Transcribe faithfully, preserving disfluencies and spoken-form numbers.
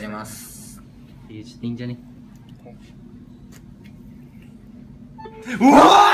ります。 いい、ちょっといいんじゃね。 うわー